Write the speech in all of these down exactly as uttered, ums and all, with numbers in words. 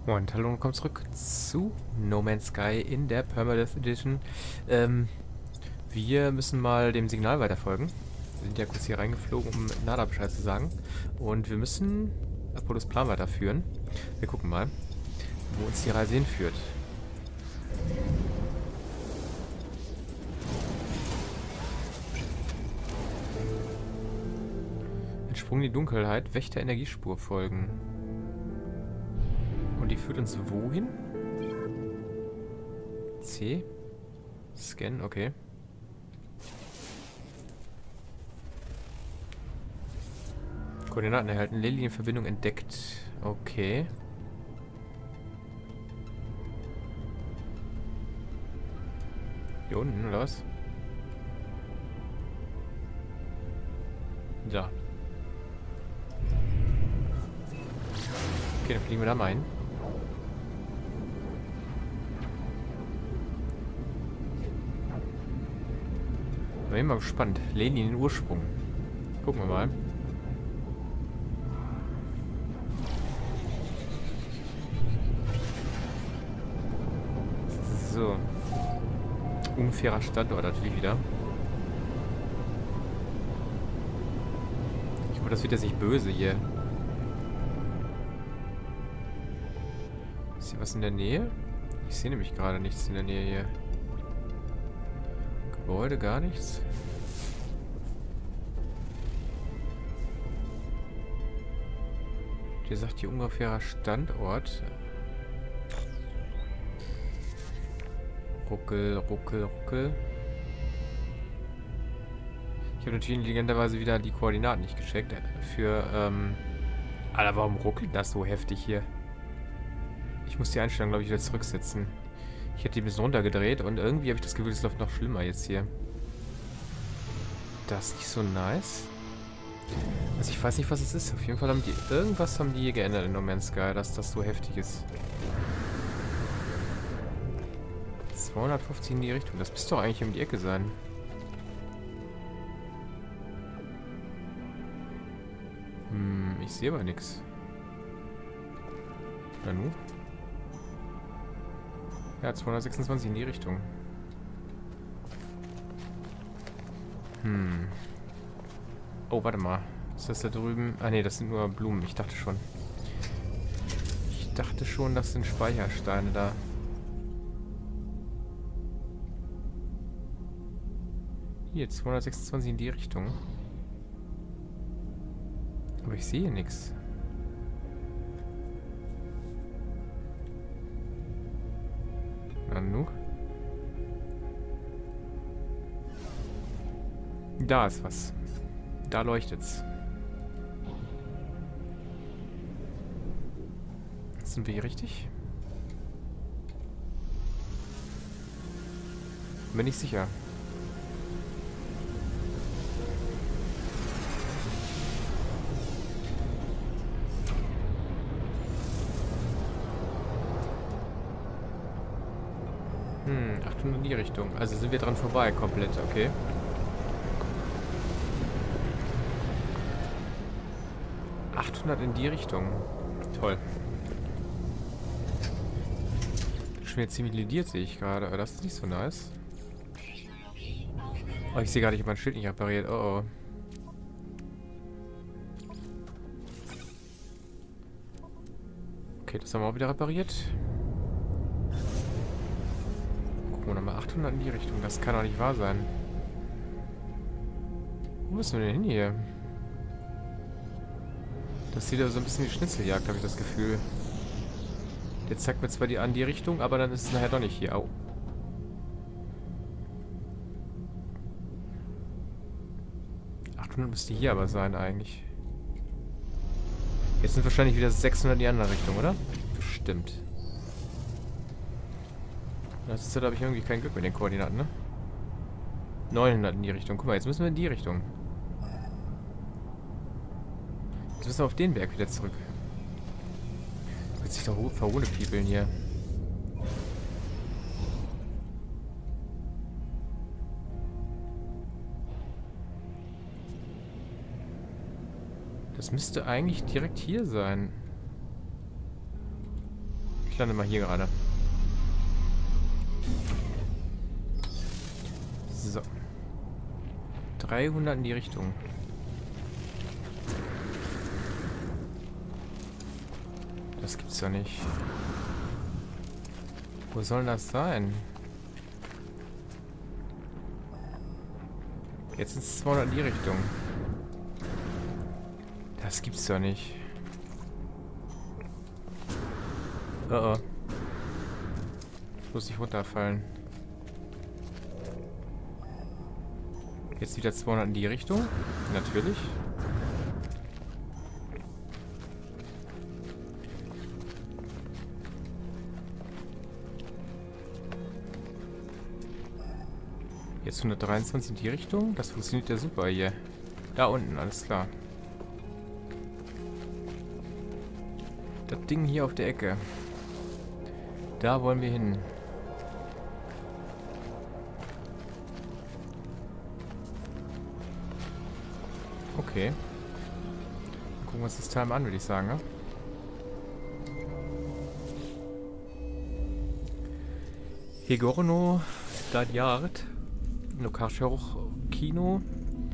Und hallo und willkommen zurück zu No Man's Sky in der Permadeath Edition. Ähm, wir müssen mal dem Signal weiterfolgen. Wir sind ja kurz hier reingeflogen, um Nada Bescheid zu sagen. Und wir müssen Apollos Plan weiterführen. Wir gucken mal, wo uns die Reise hinführt. Entsprungen in die Dunkelheit, Wächter Energiespur folgen. Und die führt uns wohin? C? Scan, okay. Koordinaten erhalten, Lilienverbindung entdeckt. Okay. Hier unten, oder was? Ja. Okay, dann fliegen wir da mal hin. Ich bin mal gespannt. Lehnen in den Ursprung. Gucken wir mal. So. Unfairer Standort natürlich wieder. Ich hoffe, das wird jetzt nicht böse hier. Ist hier was in der Nähe? Ich sehe nämlich gerade nichts in der Nähe hier. Gebäude, gar nichts. Hier sagt hier ungefährer Standort. Ruckel, ruckel, ruckel. Ich habe natürlich intelligenterweise wieder die Koordinaten nicht gecheckt. Für, ähm... Alter, warum ruckelt das so heftig hier? Ich muss die Einstellung, glaube ich, wieder zurücksetzen. Ich hätte die ein bisschen runtergedreht und irgendwie habe ich das Gefühl, es läuft noch schlimmer jetzt hier. Das ist nicht so nice. Also ich weiß nicht, was es ist. Auf jeden Fall haben die... Irgendwas haben die hier geändert in No Man's Sky, dass das so heftig ist. zweihundertfünfzig in die Richtung. Das müsste doch eigentlich um die Ecke sein. Hm, ich sehe aber nichts. Na nu? Ja, zweihundertsechsundzwanzig in die Richtung. Hm. Oh, warte mal. Ist das da drüben? Ah ne, das sind nur Blumen. Ich dachte schon. Ich dachte schon, das sind Speichersteine da. Hier, zweihundertsechsundzwanzig in die Richtung. Aber ich sehe nichts. Na nu? Da ist was. Da leuchtet's. Sind wir hier richtig? Bin ich sicher. Hm, achthundert in die Richtung. Also sind wir dran vorbei komplett, okay. achthundert in die Richtung. Toll. Schon wieder ziemlich lidiert, sehe ich gerade. Aber das ist nicht so nice. Oh, ich sehe gerade, ich habe mein Schild nicht repariert. Oh, oh. Okay, das haben wir auch wieder repariert. Gucken wir nochmal. achthundert in die Richtung. Das kann doch nicht wahr sein. Wo müssen wir denn hin hier? Das sieht aber so ein bisschen wie Schnitzeljagd, habe ich das Gefühl. Der zeigt mir zwar die an die Richtung, aber dann ist es nachher doch nicht hier. Au. achthundert müsste hier aber sein eigentlich. Jetzt sind wahrscheinlich wieder sechshundert in die andere Richtung, oder? Bestimmt. Das ist, da habe ich irgendwie kein Glück mit den Koordinaten, ne? neunhundert in die Richtung. Guck mal, jetzt müssen wir in die Richtung. Jetzt müssen wir auf den Berg wieder zurück. Wird sich doch verhohnepiepeln hier. Das müsste eigentlich direkt hier sein. Ich lande mal hier gerade. So. dreihundert in die Richtung. Das gibt's doch nicht. Wo soll das sein? Jetzt sind es zweihundert in die Richtung. Das gibt's doch nicht. Oh oh. Ich muss nicht runterfallen. Jetzt wieder zweihundert in die Richtung. Natürlich. Jetzt hundertdreiundzwanzig in die Richtung. Das funktioniert ja super hier. Da unten, alles klar. Das Ding hier auf der Ecke. Da wollen wir hin. Okay. Dann gucken wir uns das Teil mal an, würde ich sagen, ne? Hegorno Dadiart Nokashoch Kino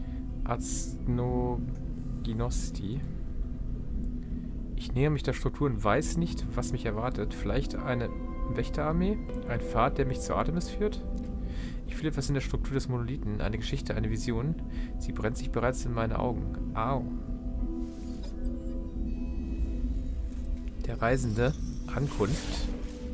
Aznoginosti. Ich nähere mich der Struktur und weiß nicht, was mich erwartet. Vielleicht eine Wächterarmee? Ein Pfad, der mich zu Artemis führt? Ich fühle etwas in der Struktur des Monolithen. Eine Geschichte, eine Vision. Sie brennt sich bereits in meine Augen. Au. Der Reisende. Ankunft.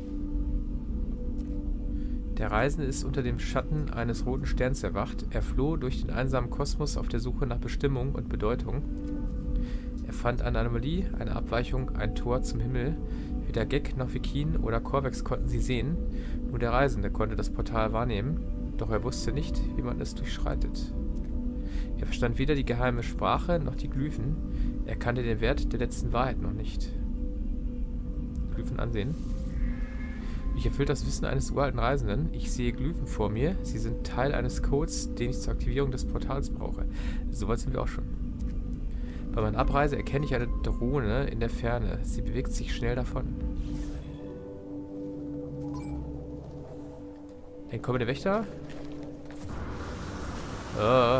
Der Reisende ist unter dem Schatten eines roten Sterns erwacht. Er floh durch den einsamen Kosmos auf der Suche nach Bestimmung und Bedeutung. Er fand eine Anomalie, eine Abweichung, ein Tor zum Himmel. Weder Gek noch Vikin oder Korvex konnten sie sehen. Nur der Reisende konnte das Portal wahrnehmen. Doch er wusste nicht, wie man es durchschreitet. Er verstand weder die geheime Sprache noch die Glyphen. Er kannte den Wert der letzten Wahrheit noch nicht. Glyphen ansehen. Mich erfüllt das Wissen eines uralten Reisenden. Ich sehe Glyphen vor mir. Sie sind Teil eines Codes, den ich zur Aktivierung des Portals brauche. Soweit sind wir auch schon. Bei meiner Abreise erkenne ich eine Drohne in der Ferne. Sie bewegt sich schnell davon. Dann kommen der Wächter. Äh.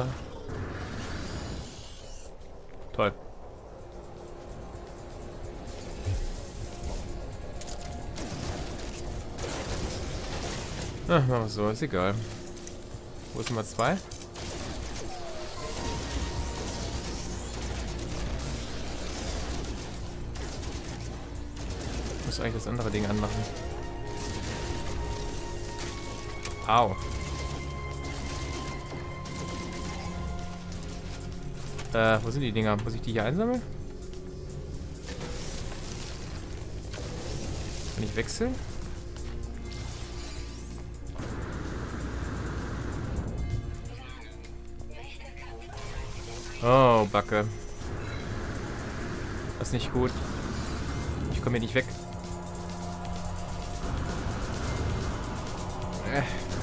Toll. Ach, machen wir so, ist egal. Wo ist Nummer zwei? Ich muss eigentlich das andere Ding anmachen. Au. Äh, wo sind die Dinger? Muss ich die hier einsammeln? Kann ich wechseln? Oh, Backe. Das ist nicht gut. Ich komme hier nicht weg. Äh.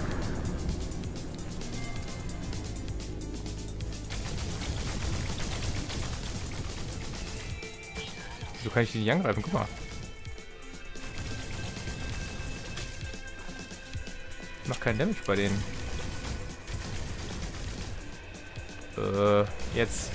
Wieso kann ich die nicht angreifen? Guck mal. Ich mach keinen Damage bei denen. Äh, jetzt.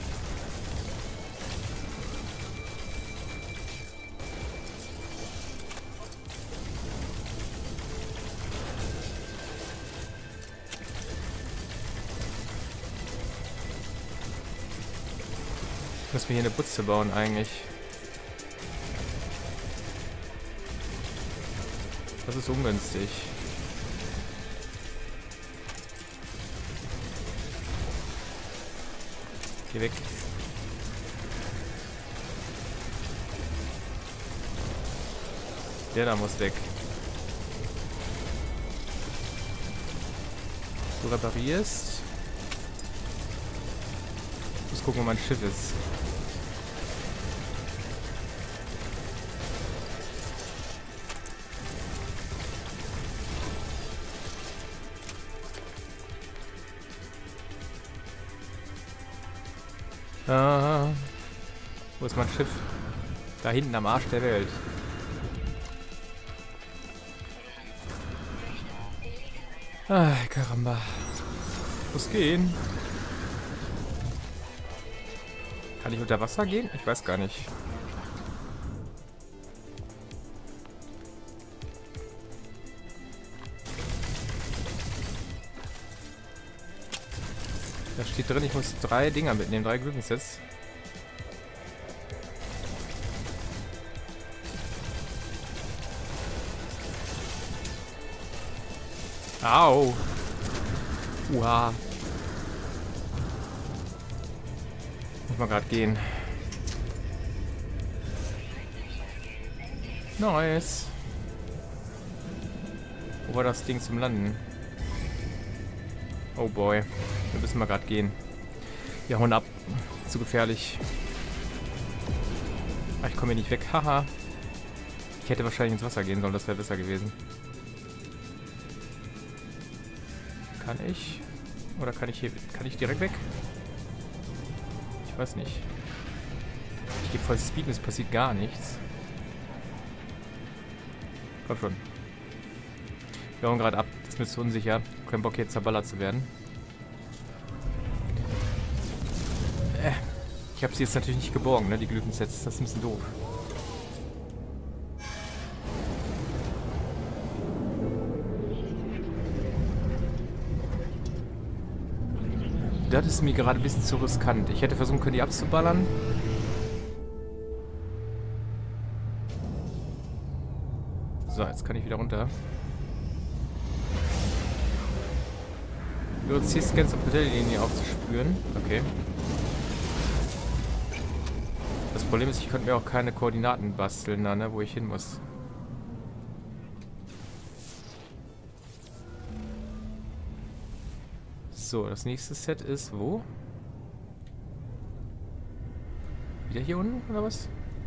Ich muss mir hier eine Butze bauen eigentlich. Das ist ungünstig. Geh weg. Der da muss weg. Du reparierst. Ich muss gucken, wo mein Schiff ist. Ah, wo ist mein Schiff? Da hinten am Arsch der Welt. Ah, Karamba. Muss gehen. Kann ich unter Wasser gehen? Ich weiß gar nicht. Da steht drin, ich muss drei Dinger mitnehmen, drei Glückensets. Au! Uha! Muss mal gerade gehen. Nice! Wo war das Ding zum Landen? Oh boy. Wir müssen mal gerade gehen. Wir hauen ab. Zu gefährlich. Ach, ich komme hier nicht weg. Haha. Ich hätte wahrscheinlich ins Wasser gehen sollen. Das wäre besser gewesen. Kann ich? Oder kann ich hier... Kann ich direkt weg? Ich weiß nicht. Ich gebe voll Speed und es passiert gar nichts. Komm schon. Wir hauen gerade ab. Das ist mir zu unsicher. Kein Bock jetzt zerballert zu werden. Äh, ich habe sie jetzt natürlich nicht geborgen, ne? Die Glückensets. Das ist ein bisschen doof. Das ist mir gerade ein bisschen zu riskant. Ich hätte versuchen können, die abzuballern. So, jetzt kann ich wieder runter. Du ziehst ganz auf der Linie aufzuspüren. Okay. Das Problem ist, ich könnte mir auch keine Koordinaten basteln, da, ne, wo ich hin muss. So, das nächste Set ist wo? Wieder hier unten, oder was?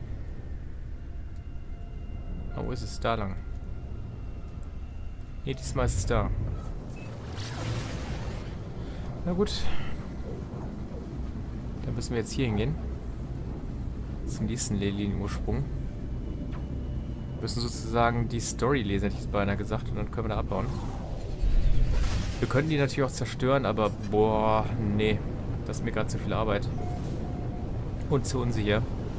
Oh, wo ist es? Da lang. Ne, diesmal ist es da. Na gut. Dann müssen wir jetzt hier hingehen. Zum nächsten Lilienursprung. Wir müssen sozusagen die Story lesen, hätte ich jetzt beinahe gesagt, und dann können wir da abbauen. Wir können die natürlich auch zerstören, aber boah, nee. Das ist mir gerade zu viel Arbeit. Und zu unsicher.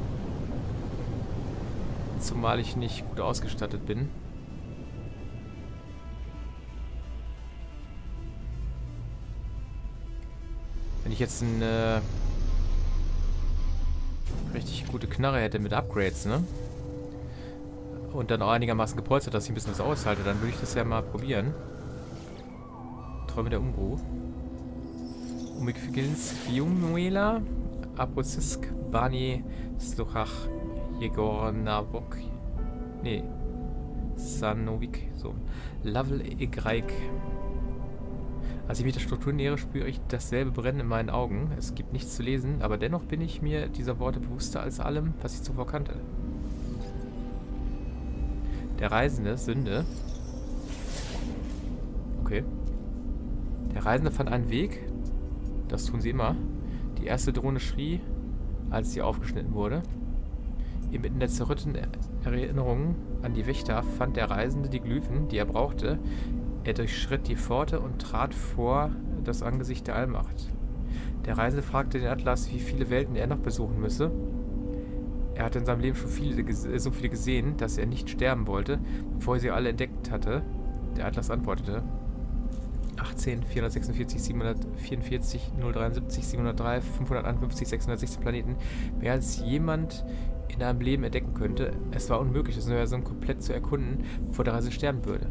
Zumal ich nicht gut ausgestattet bin. Wenn ich jetzt eine richtig gute Knarre hätte mit Upgrades, ne? Und dann auch einigermaßen gepolstert, dass ich ein bisschen was aushalte, dann würde ich das ja mal probieren. Träume der Umbruch. Umigfigils Fiumuela, Aposisk, Bani, Sluchach, Jegor Nabok. Nee. Sanovik, so. Lavel Egreik. Als ich mich der Struktur nähere, spüre ich dasselbe Brennen in meinen Augen. Es gibt nichts zu lesen, aber dennoch bin ich mir dieser Worte bewusster als allem, was ich zuvor kannte. Der Reisende, Sünde. Okay. Der Reisende fand einen Weg. Das tun sie immer. Die erste Drohne schrie, als sie aufgeschnitten wurde. Inmitten der zerrütteten Erinnerungen an die Wächter fand der Reisende die Glyphen, die er brauchte. Er durchschritt die Pforte und trat vor das Angesicht der Allmacht. Der Reisende fragte den Atlas, wie viele Welten er noch besuchen müsse. Er hatte in seinem Leben schon viele, so viele gesehen, dass er nicht sterben wollte, bevor er sie alle entdeckt hatte. Der Atlas antwortete: achtzehn, vierhundertsechsundvierzig, siebenhundertvierundvierzig, null dreiundsiebzig, siebenhundertdrei, fünfhunderteinundfünfzig, sechshundertsechzehn Planeten. Mehr als jemand in einem Leben entdecken könnte. Es war unmöglich, das Universum komplett zu erkunden, bevor der Reisende sterben würde.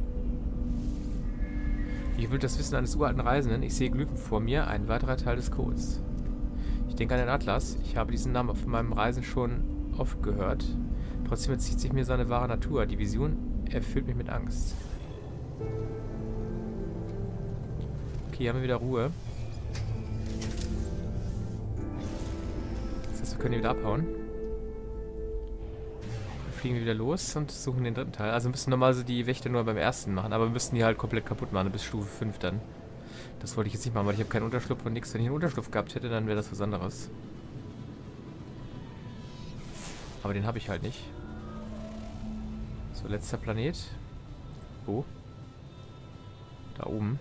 Ich will das Wissen eines uralten Reisenden. Ich sehe Glyphen vor mir, ein weiterer Teil des Codes. Ich denke an den Atlas. Ich habe diesen Namen auf meinem Reisen schon oft gehört. Trotzdem entzieht sich mir seine wahre Natur. Die Vision erfüllt mich mit Angst. Okay, hier haben wir wieder Ruhe. Das heißt, wir können hier wieder abhauen. Fliegen wir wieder los und suchen den dritten Teil. Also müssen normalerweise die Wächter nur beim ersten machen, aber wir müssen die halt komplett kaputt machen, bis Stufe fünf dann. Das wollte ich jetzt nicht machen, weil ich habe keinen Unterschlupf und nichts. Wenn ich einen Unterschlupf gehabt hätte, dann wäre das was anderes. Aber den habe ich halt nicht. So, letzter Planet. Wo? Da oben.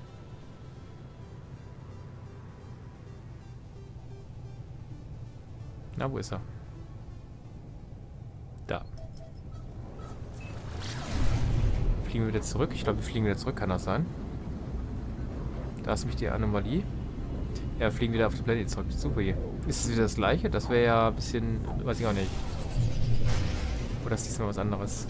Na, wo ist er? Da. Fliegen wir wieder zurück? Ich glaube, wir fliegen wieder zurück, kann das sein? Da ist nämlich die Anomalie. Ja, wir fliegen wieder auf den Planeten zurück. Super hier. Ist es wieder das gleiche? Das wäre ja ein bisschen... Weiß ich auch nicht. Oder ist diesmal was anderes?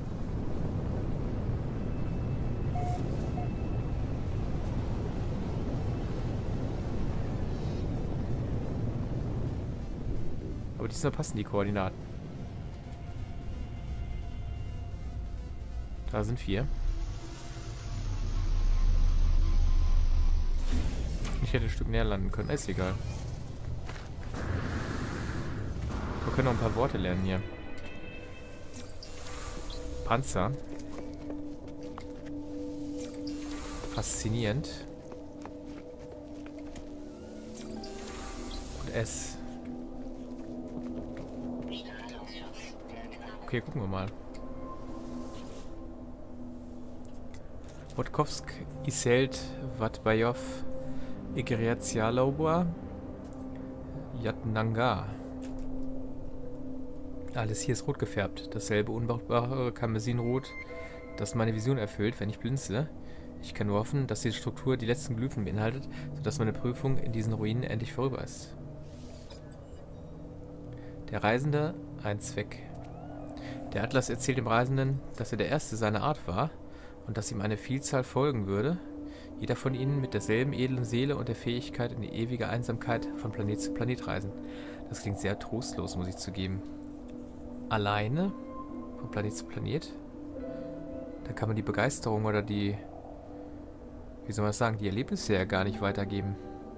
Aber diesmal passen die Koordinaten. Da sind vier. Ich hätte ein Stück näher landen können. Ist egal. Wir können noch ein paar Worte lernen hier. Panzer. Faszinierend. Und S. Okay, gucken wir mal. Wodkowsk, Iselt, Vatbajov, Igriatsialobua, Yatnanga. Alles hier ist rot gefärbt. Dasselbe unbrauchbare Karmesinrot, das meine Vision erfüllt, wenn ich blinzle. Ich kann nur hoffen, dass diese Struktur die letzten Glyphen beinhaltet, sodass meine Prüfung in diesen Ruinen endlich vorüber ist. Der Reisende, ein Zweck. Der Atlas erzählt dem Reisenden, dass er der Erste seiner Art war und dass ihm eine Vielzahl folgen würde, jeder von ihnen mit derselben edlen Seele und der Fähigkeit, in die ewige Einsamkeit von Planet zu Planet reisen. Das klingt sehr trostlos, muss ich zugeben. Alleine? Von Planet zu Planet? Da kann man die Begeisterung oder die, wie soll man das sagen, die Erlebnisse ja gar nicht weitergeben.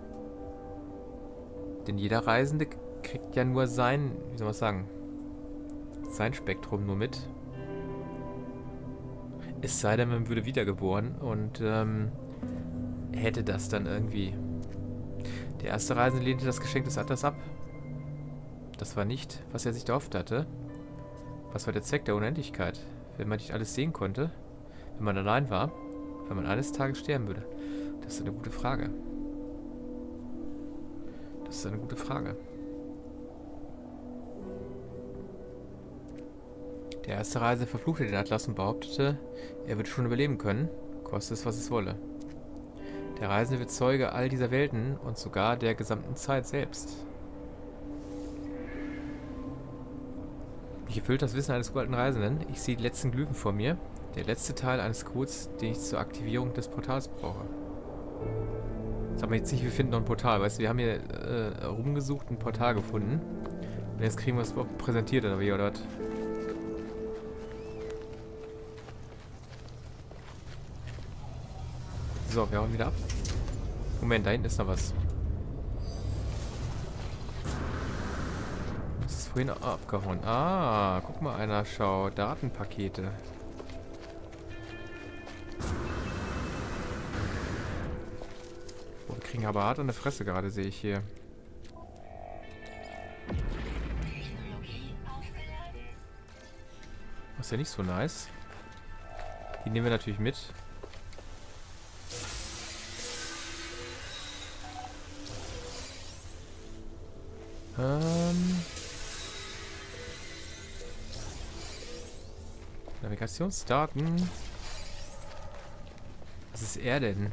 Denn jeder Reisende kriegt ja nur sein, wie soll man das sagen, sein Spektrum nur mit. Es sei denn, man würde wiedergeboren und ähm, hätte das dann irgendwie. Der erste Reisende lehnte das Geschenk des Atlas ab. Das war nicht, was er sich erhofft hatte. Was war der Zweck der Unendlichkeit? Wenn man nicht alles sehen konnte, wenn man allein war, wenn man eines Tages sterben würde? Das ist eine gute Frage. Das ist eine gute Frage. Der erste Reisende verfluchte den Atlas und behauptete, er würde schon überleben können, koste es, was es wolle. Der Reisende wird Zeuge all dieser Welten und sogar der gesamten Zeit selbst. Mich erfüllt das Wissen eines uralten Reisenden. Ich sehe die letzten Glyphen vor mir. Der letzte Teil eines Codes, den ich zur Aktivierung des Portals brauche. Sag mal jetzt nicht, wir finden noch ein Portal. Weißt du, wir haben hier äh, rumgesucht, ein Portal gefunden. Und jetzt kriegen wir es präsentiert, oder wie, oder was? So, wir hauen wieder ab. Moment, da hinten ist noch was. Das ist vorhin abgehauen. Ah, guck mal einer, schau. Datenpakete. Oh, wir kriegen aber hart an der Fresse gerade, sehe ich hier. Das ist ja nicht so nice. Die nehmen wir natürlich mit. Ähm. Navigationsdaten. Was ist er denn?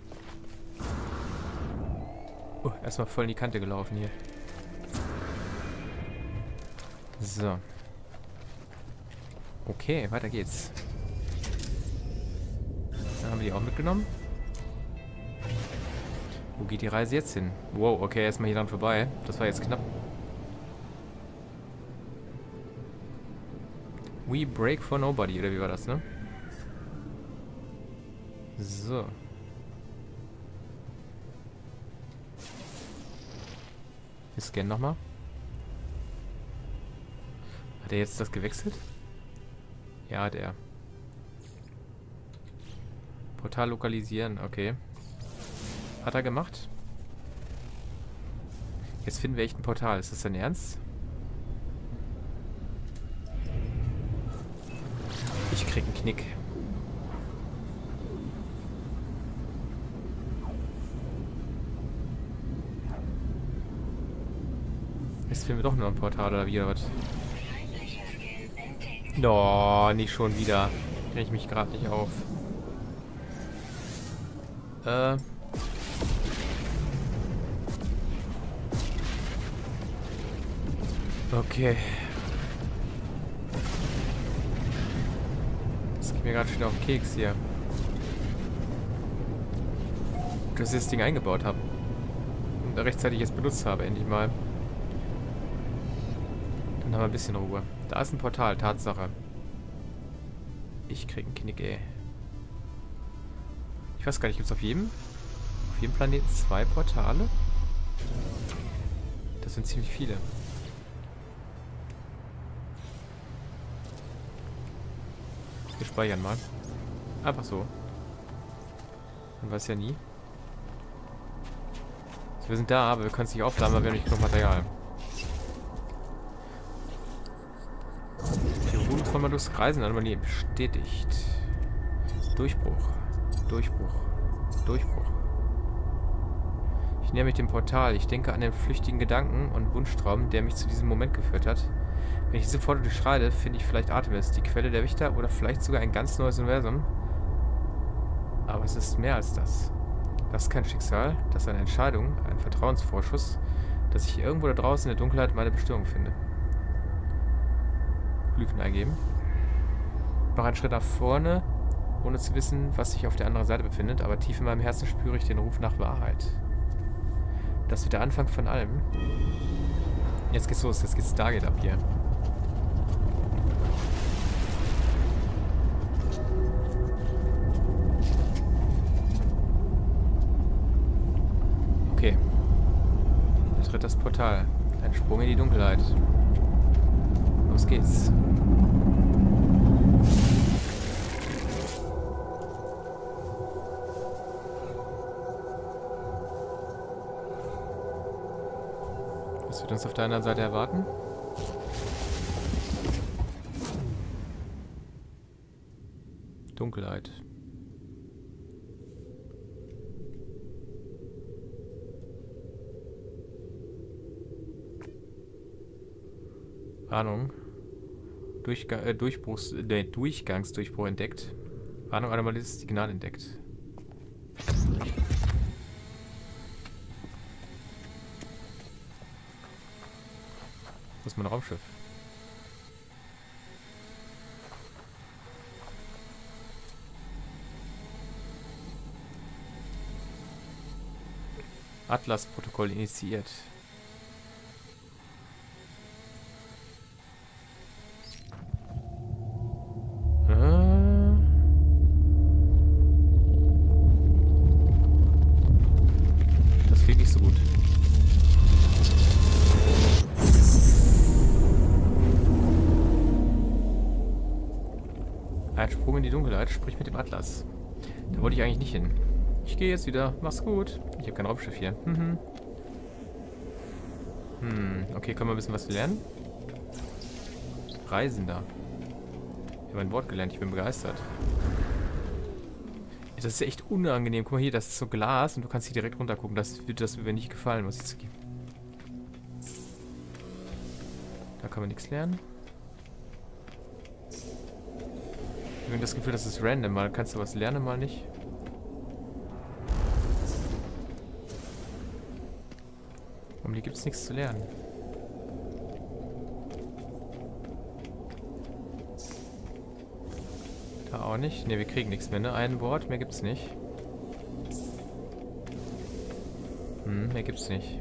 Oh, erstmal voll in die Kante gelaufen hier. So. Okay, weiter geht's. Dann haben wir die auch mitgenommen. Wo geht die Reise jetzt hin? Wow, okay, erstmal hier dann vorbei. Das war jetzt knapp. We break for nobody, oder wie war das, ne? So. Wir scannen nochmal. Hat er jetzt das gewechselt? Ja, der. Portal lokalisieren, okay. Hat er gemacht? Jetzt finden wir echt ein Portal. Ist das dein Ernst? Ich krieg einen Knick. Jetzt finden wir doch nur ein Portal oder wieder was. No, nicht schon wieder. Krieg ich mich gerade nicht auf. Äh. Okay. Das geht mir gerade schon auf den Keks hier. Dass ich das Ding eingebaut habe. Und rechtzeitig jetzt benutzt habe, endlich mal. Dann haben wir ein bisschen Ruhe. Da ist ein Portal, Tatsache. Ich krieg einen Knick, ey. Ich weiß gar nicht, gibt es auf jedem, auf jedem Planeten zwei Portale? Das sind ziemlich viele. Wir speichern mal. Einfach so. Man weiß ja nie. Also wir sind da, aber wir können es nicht aufladen, weil wir haben nicht genug Material. Die Route von Malus Reisen Anomalien bestätigt. Durchbruch. Durchbruch. Durchbruch. Ich näher mich dem Portal. Ich denke an den flüchtigen Gedanken und Wunschtraum, der mich zu diesem Moment geführt hat. Wenn ich diese Pforte durchschreite, finde ich vielleicht Artemis, die Quelle der Wächter oder vielleicht sogar ein ganz neues Universum. Aber es ist mehr als das. Das ist kein Schicksal, das ist eine Entscheidung, ein Vertrauensvorschuss, dass ich irgendwo da draußen in der Dunkelheit meine Bestimmung finde. Glyphen eingeben. Noch einen Schritt nach vorne, ohne zu wissen, was sich auf der anderen Seite befindet, aber tief in meinem Herzen spüre ich den Ruf nach Wahrheit. Das wird der Anfang von allem. Jetzt geht's los, jetzt geht's Stargate ab hier. Okay. Betritt das Portal. Ein Sprung in die Dunkelheit. Los geht's. Was wird uns auf der anderen Seite erwarten? Dunkelheit. Warnung. Durchga äh, Durchbruchs äh, Durchgangsdurchbruch entdeckt. Warnung, anomales Signal entdeckt. Wo ist mein Raumschiff? Atlas-Protokoll initiiert. Das klingt nicht so gut. Ein Sprung in die Dunkelheit, sprich mit dem Atlas. Da wollte ich eigentlich nicht hin. Ich gehe jetzt wieder. Mach's gut. Ich habe kein Raumschiff hier. Mhm. Hm, okay, können wir ein bisschen was lernen? Reisender. Ich habe ein Wort gelernt, ich bin begeistert. Das ist echt unangenehm. Guck mal hier, das ist so Glas und du kannst hier direkt runter gucken. Das wird das mir nicht gefallen, muss ich zugeben. Da kann man nichts lernen. Ich habe das Gefühl, das ist random. Mal kannst du was lernen, mal nicht. Um die gibt es nichts zu lernen. Da auch nicht. Ne, wir kriegen nichts mehr, ne? Ein Wort, mehr gibt's nicht. Hm, mehr gibt's nicht.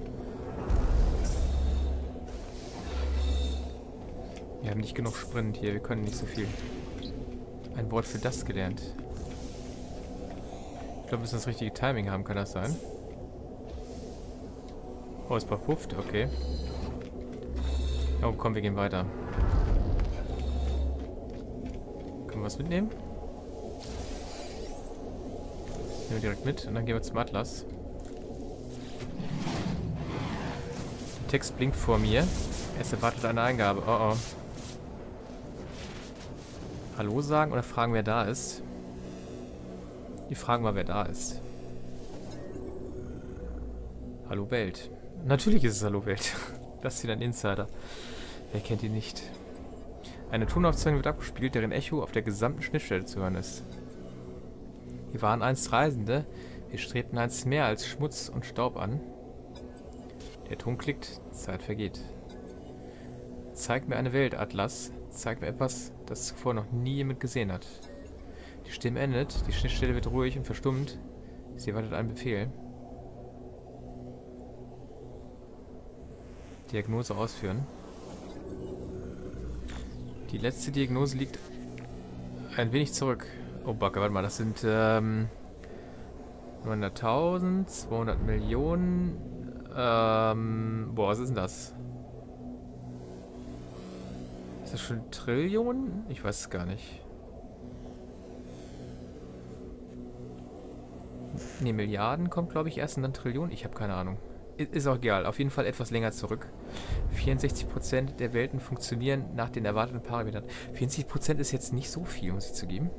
Wir haben nicht genug Sprint hier, wir können nicht so viel. Ein Wort für das gelernt. Ich glaube, wir müssen das richtige Timing haben, kann das sein? Oh, es verpufft, okay. Oh, komm, wir gehen weiter. Können wir was mitnehmen? Nehmen wir direkt mit und dann gehen wir zum Atlas. Der Text blinkt vor mir. Es erwartet eine Eingabe. Oh oh. Hallo sagen oder fragen, wer da ist? Die fragen mal, wer da ist. Hallo Welt. Natürlich ist es Hallo Welt. Das ist wieder ein Insider. Wer kennt ihn nicht? Eine Tonaufzeichnung wird abgespielt, deren Echo auf der gesamten Schnittstelle zu hören ist. Wir waren einst Reisende. Wir strebten einst mehr als Schmutz und Staub an. Der Ton klickt, Zeit vergeht. Zeig mir eine Welt, Atlas. Zeig mir etwas, das zuvor noch nie jemand gesehen hat. Die Stimme endet, die Schnittstelle wird ruhig und verstummt. Sie wartet einen Befehl. Diagnose ausführen. Die letzte Diagnose liegt ein wenig zurück. Oh Backe, warte mal, das sind ähm, neunhunderttausend, zweihundert Millionen. Ähm, boah, was ist denn das? Ist das schon Trillionen? Ich weiß es gar nicht. Ne, Milliarden kommt, glaube ich, erst und dann Trillionen. Ich habe keine Ahnung. Ist auch egal. Auf jeden Fall etwas länger zurück. vierundsechzig Prozent der Welten funktionieren nach den erwarteten Parametern. vierundsechzig Prozent ist jetzt nicht so viel, muss ich zugeben.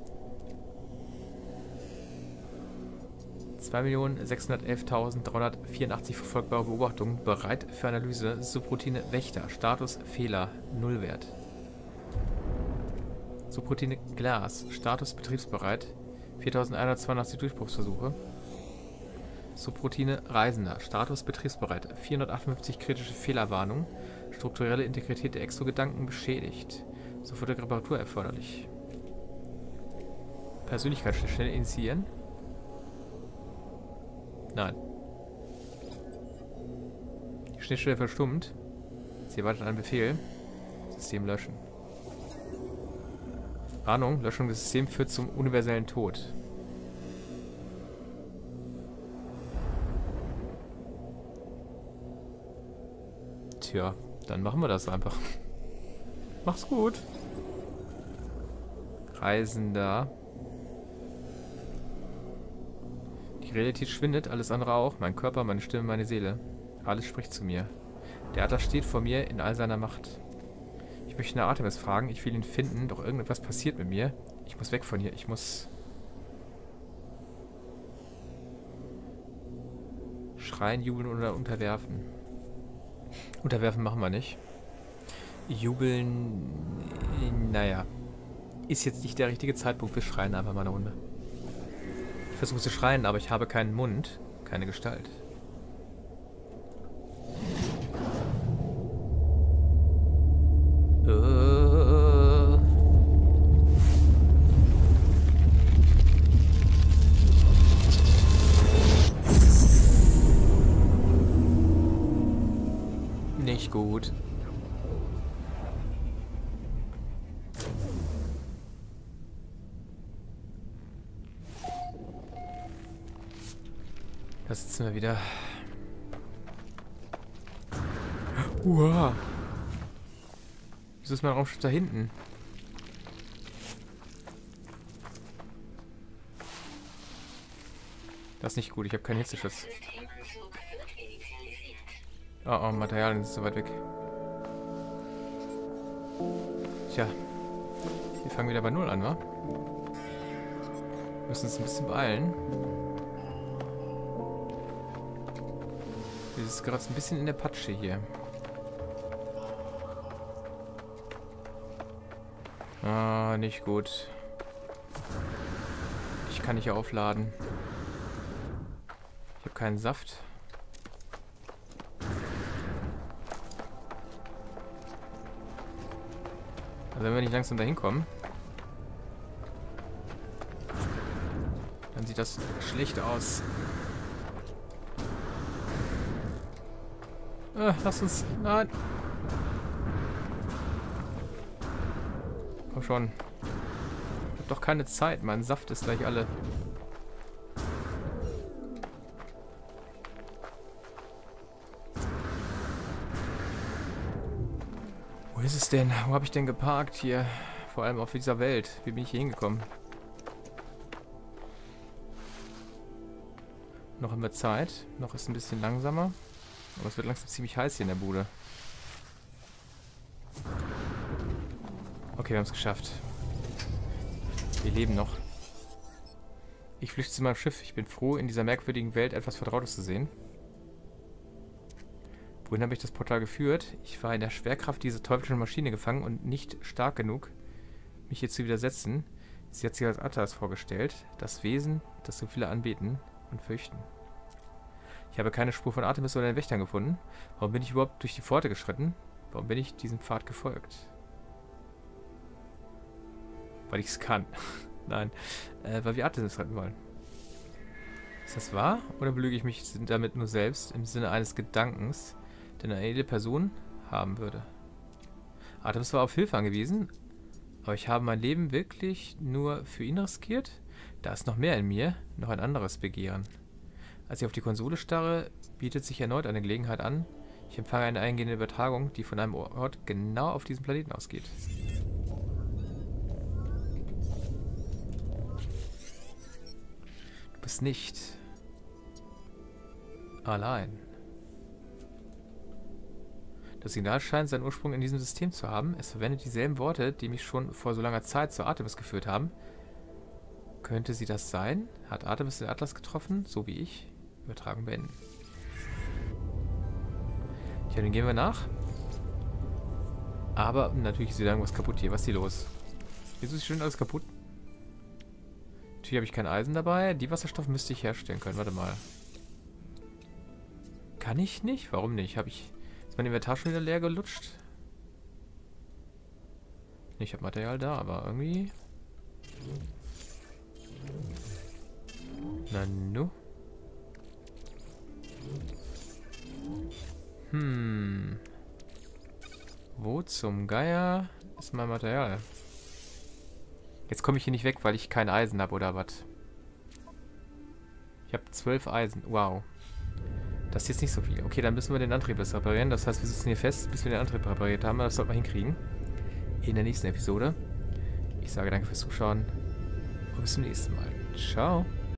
zwei Millionen sechshundertelftausenddreihundertvierundachtzig verfolgbare Beobachtungen bereit für Analyse. Subroutine Wächter. Status Fehler. Nullwert. Subroutine Glas. Status betriebsbereit. viertausendeinhundertzweiundachtzig Durchbruchsversuche. Subroutine Reisender. Status betriebsbereit. vierhundertachtundfünfzig kritische Fehlerwarnung. Strukturelle Integrität der Exogedanken beschädigt. Sofortige Reparatur erforderlich. Persönlichkeitsschnittstelle initiieren. Nein. Die Schnittstelle verstummt. Sie wartet einen Befehl. System löschen. Warnung, Löschung des Systems führt zum universellen Tod. Tja, dann machen wir das einfach. Mach's gut. Reisender. Die Realität schwindet, alles andere auch. Mein Körper, meine Stimme, meine Seele. Alles spricht zu mir. Der Atlas steht vor mir in all seiner Macht. Ich möchte nach Artemis fragen, ich will ihn finden, doch irgendetwas passiert mit mir. Ich muss weg von hier, ich muss... Schreien, jubeln oder unterwerfen. Unterwerfen machen wir nicht. Jubeln... Naja. Ist jetzt nicht der richtige Zeitpunkt, wir schreien einfach mal eine Runde. Ich versuche zu schreien, aber ich habe keinen Mund, keine Gestalt. Uh. Nicht gut. Da sitzen wir wieder. Uah. Wieso ist mein Raumschiff da hinten? Das ist nicht gut, ich habe keinen Hitzeschutz. Oh, oh, Materialien sind so weit weg. Tja. Wir fangen wieder bei Null an, wa? Wir müssen uns ein bisschen beeilen. Wir sind gerade ein bisschen in der Patsche hier. Ah, nicht gut. Ich kann nicht aufladen. Ich habe keinen Saft. Also wenn wir nicht langsam dahin kommen, dann sieht das schlecht aus. Ah, lass uns... Nein! Komm schon. Ich hab doch keine Zeit. Mein Saft ist gleich alle. Wo ist es denn? Wo habe ich denn geparkt hier? Vor allem auf dieser Welt. Wie bin ich hier hingekommen? Noch haben wir Zeit. Noch ist ein bisschen langsamer. Aber es wird langsam ziemlich heiß hier in der Bude. Okay, wir haben es geschafft. Wir leben noch. Ich flüchte zu meinem Schiff. Ich bin froh, in dieser merkwürdigen Welt etwas Vertrautes zu sehen. Wohin habe ich das Portal geführt? Ich war in der Schwerkraft dieser teuflischen Maschine gefangen und nicht stark genug, mich hier zu widersetzen. Sie hat sich als Atlas vorgestellt, das Wesen, das so viele anbeten und fürchten. Ich habe keine Spur von Artemis oder den Wächtern gefunden. Warum bin ich überhaupt durch die Pforte geschritten? Warum bin ich diesem Pfad gefolgt? Weil ich es kann. Nein, äh, weil wir Artemis retten wollen. Ist das wahr? Oder belüge ich mich damit nur selbst im Sinne eines Gedankens, den eine edle Person haben würde? Artemis war auf Hilfe angewiesen, aber ich habe mein Leben wirklich nur für ihn riskiert? Da ist noch mehr in mir, noch ein anderes Begehren. Als ich auf die Konsole starre, bietet sich erneut eine Gelegenheit an. Ich empfange eine eingehende Übertragung, die von einem Ort genau auf diesem Planeten ausgeht. Du bist nicht allein. Das Signal scheint seinen Ursprung in diesem System zu haben. Es verwendet dieselben Worte, die mich schon vor so langer Zeit zur Artemis geführt haben. Könnte sie das sein? Hat Artemis den Atlas getroffen, so wie ich? Übertragung beenden. Tja, dann gehen wir nach. Aber natürlich ist wieder irgendwas kaputt hier. Was ist hier los? Wieso ist schön alles kaputt? Natürlich habe ich kein Eisen dabei. Die Wasserstoff müsste ich herstellen können. Warte mal. Kann ich nicht? Warum nicht? Habe ich... Ist mein Inventar schon wieder leer gelutscht? Ich habe Material da, aber irgendwie... Nanu. Hm. Wo zum Geier ist mein Material? Jetzt komme ich hier nicht weg, weil ich kein Eisen habe oder was? Ich habe zwölf Eisen. Wow. Das ist jetzt nicht so viel. Okay, dann müssen wir den Antrieb jetzt reparieren. Das heißt, wir sitzen hier fest, bis wir den Antrieb repariert haben. Das sollten wir hinkriegen. In der nächsten Episode. Ich sage danke fürs Zuschauen und bis zum nächsten Mal. Ciao.